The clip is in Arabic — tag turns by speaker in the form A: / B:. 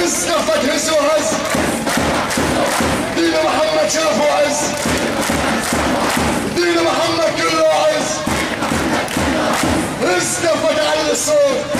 A: استفت هز وهز دين محمد شرف وعز دين محمد كله عز استفت على الصوت